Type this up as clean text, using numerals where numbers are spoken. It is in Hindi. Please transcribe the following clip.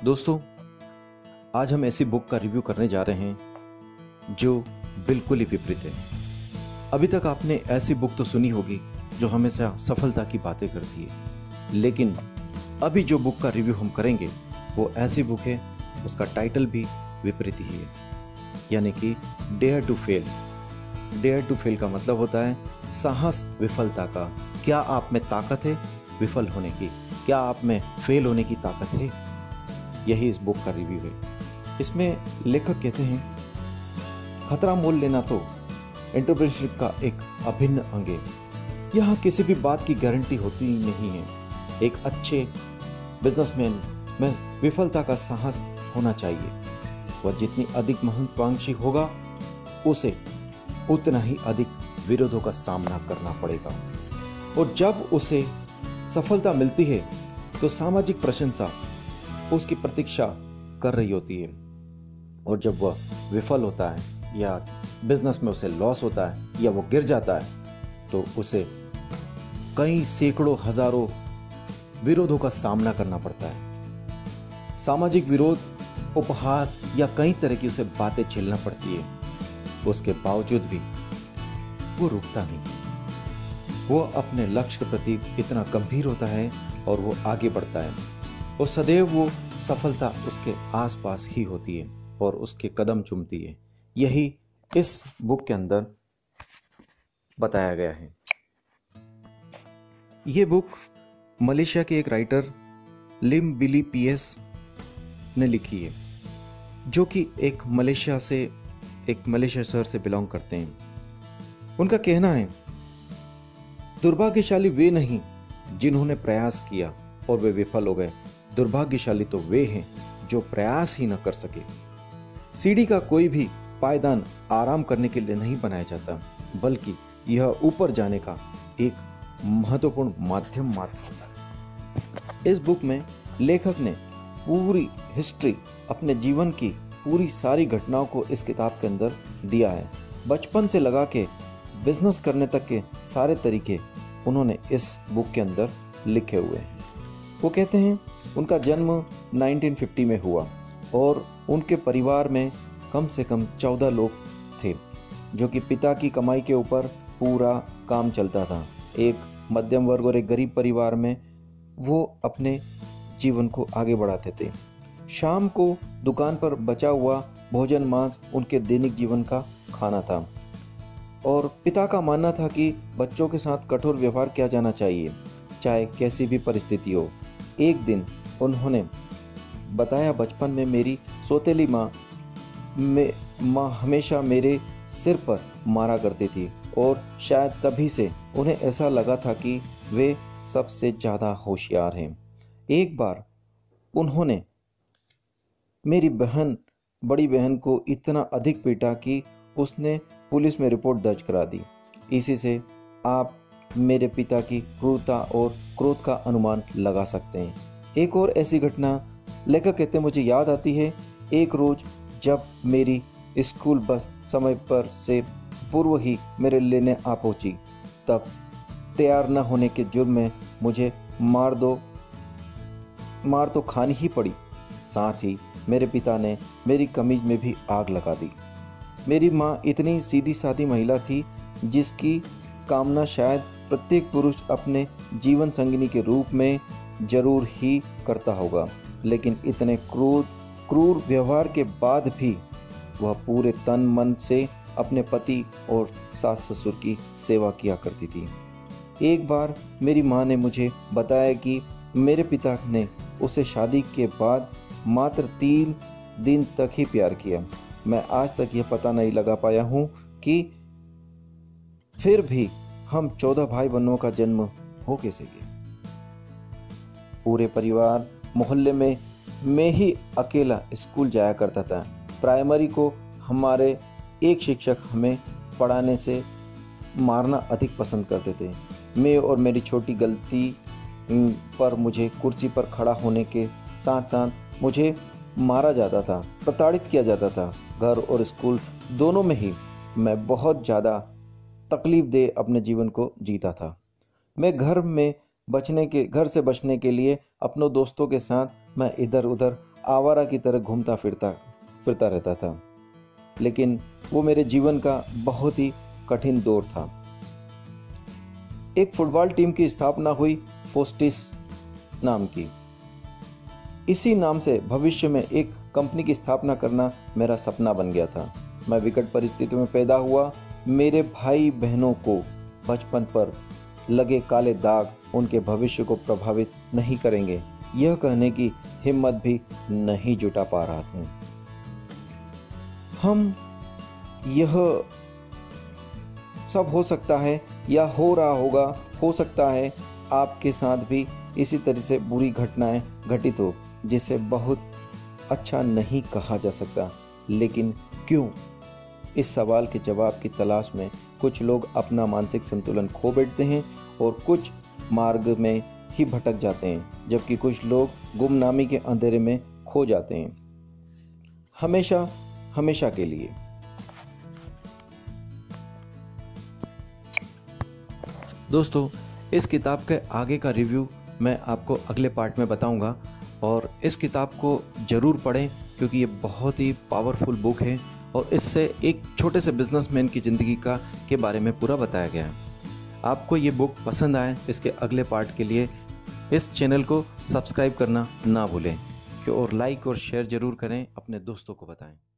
दोस्तों, आज हम ऐसी बुक का रिव्यू करने जा रहे हैं जो बिल्कुल ही विपरीत है। अभी तक आपने ऐसी बुक तो सुनी होगी जो हमेशा सफलता की बातें करती है, लेकिन अभी जो बुक का रिव्यू हम करेंगे वो ऐसी बुक है, उसका टाइटल भी विपरीत ही है, यानी कि dare to fail. Dare to fail का मतलब होता है साहस विफलता का। क्या आप में ताकत है विफल होने की? क्या आप में फेल होने की ताकत है? यही इस बुक का रिव्यू है। इसमें लेखक कहते हैं खतरा मोल लेना तो एंटरप्रेन्योरशिप का एक अभिन्न अंग है। यहाँ किसी भी बात की गारंटी होती नहीं है। एक अच्छे बिजनेसमैन में विफलता का साहस होना चाहिए। वह जितनी अधिक महत्वाकांक्षी होगा उसे उतना ही अधिक विरोधों का सामना करना पड़ेगा, और जब उसे सफलता मिलती है तो सामाजिक प्रशंसा उसकी प्रतीक्षा कर रही होती है, और जब वह विफल होता है या बिजनेस में उसे लॉस होता है या वो गिर जाता है तो उसे कई सैकड़ों हजारों विरोधों का सामना करना पड़ता है। सामाजिक विरोध, उपहास या कई तरह की उसे बातें झेलना पड़ती है। उसके बावजूद भी वो रुकता नहीं। वो अपने लक्ष्य के प्रति इतना गंभीर होता है और वो आगे बढ़ता है, और सदैव वो सफलता उसके आसपास ही होती है और उसके कदम चूमती है। यही इस बुक के अंदर बताया गया है। ये बुक मलेशिया के एक राइटर बिली PS ने लिखी है, जो कि एक मलेशिया शहर से बिलोंग करते हैं। उनका कहना है, दुर्भाग्यशाली वे नहीं जिन्होंने प्रयास किया और वे विफल हो गए, दुर्भाग्यशाली तो वे हैं जो प्रयास ही न कर सके। सीढ़ी का कोई भी पायदान आराम करने के लिए नहीं बनाया जाता, बल्कि यह ऊपर जाने का एक महत्वपूर्ण माध्यम मात्र होता है। इस बुक में लेखक ने पूरी हिस्ट्री, अपने जीवन की पूरी सारी घटनाओं को इस किताब के अंदर दिया है। बचपन से लगा के बिजनेस करने तक के सारे तरीके उन्होंने इस बुक के अंदर लिखे हुए हैं। वो कहते हैं उनका जन्म 1950 में हुआ और उनके परिवार में कम से कम 14 लोग थे, जो कि पिता की कमाई के ऊपर पूरा काम चलता था। एक मध्यम वर्ग और एक गरीब परिवार में वो अपने जीवन को आगे बढ़ाते थे। शाम को दुकान पर बचा हुआ भोजन मांस उनके दैनिक जीवन का खाना था, और पिता का मानना था कि बच्चों के साथ कठोर व्यवहार किया जाना चाहिए, चाहे कैसी भी परिस्थिति हो। एक दिन उन्होंने बताया, बचपन में मेरी सौतेली माँ हमेशा मेरे सिर पर मारा करती थी, और शायद तभी से उन्हें ऐसा लगा था कि वे सबसे ज़्यादा होशियार हैं। एक बार उन्होंने मेरी बड़ी बहन को इतना अधिक पीटा कि उसने पुलिस में रिपोर्ट दर्ज करा दी। इसी से आप मेरे पिता की क्रूरता और क्रोध का अनुमान लगा सकते हैं। एक और ऐसी घटना लेखक कहते मुझे याद आती है। एक रोज जब मेरी स्कूल बस समय पर से पूर्व ही मेरे लेने आ पहुंची, तब तैयार न होने के जुर्म में मुझे मार तो खानी ही पड़ी। साथ ही मेरे पिता ने मेरी कमीज में भी आग लगा दी। मेरी माँ इतनी सीधी सादी महिला थी जिसकी कामना शायद प्रत्येक पुरुष अपने जीवन संगिनी के रूप में जरूर ही करता होगा, लेकिन इतने क्रूर व्यवहार के बाद भी वह पूरे तन मन से अपने पति और सास ससुर की सेवा किया करती थी। एक बार मेरी माँ ने मुझे बताया कि मेरे पिता ने उसे शादी के बाद मात्र 3 दिन तक ही प्यार किया। मैं आज तक यह पता नहीं लगा पाया हूँ कि फिर भी हम 14 भाई बहनों का जन्म हो कैसे गया। पूरे परिवार मोहल्ले में मैं ही अकेला स्कूल जाया करता था। प्राइमरी को हमारे एक शिक्षक हमें पढ़ाने से मारना अधिक पसंद करते थे। मैं और मेरी छोटी गलती पर मुझे कुर्सी पर खड़ा होने के साथ साथ मुझे मारा जाता था, प्रताड़ित किया जाता था। घर और स्कूल दोनों में ही मैं बहुत ज़्यादा तकलीफ दे अपने जीवन को जीता था। मैं घर से बचने के लिए अपनों दोस्तों के साथ मैं इधर उधर आवारा की तरह घूमता फिरता रहता था, लेकिन वो मेरे जीवन का बहुत ही कठिन दौर था। एक फुटबॉल टीम की स्थापना हुई, फोस्टिस नाम की। इसी नाम से भविष्य में एक कंपनी की स्थापना करना मेरा सपना बन गया था। मैं विकट परिस्थितियों में पैदा हुआ। मेरे भाई बहनों को बचपन पर लगे काले दाग उनके भविष्य को प्रभावित नहीं करेंगे, यह कहने की हिम्मत भी नहीं जुटा पा रहा था। हम यह सब हो सकता है या हो रहा होगा, हो सकता है आपके साथ भी इसी तरह से बुरी घटनाएं घटित हो, जिसे बहुत अच्छा नहीं कहा जा सकता। लेकिन क्यों? इस सवाल के जवाब की तलाश में कुछ लोग अपना मानसिक संतुलन खो बैठते हैं और कुछ मार्ग में ही भटक जाते हैं, जबकि कुछ लोग गुमनामी के अंधेरे में खो जाते हैं, हमेशा हमेशा के लिए। दोस्तों, इस किताब के आगे का रिव्यू मैं आपको अगले पार्ट में बताऊंगा, और इस किताब को ज़रूर पढ़ें क्योंकि ये बहुत ही पावरफुल बुक है और इससे एक छोटे से बिजनेसमैन की ज़िंदगी के बारे में पूरा बताया गया है। आपको ये बुक पसंद आए, इसके अगले पार्ट के लिए इस चैनल को सब्सक्राइब करना ना भूलें और लाइक और शेयर ज़रूर करें, अपने दोस्तों को बताएं।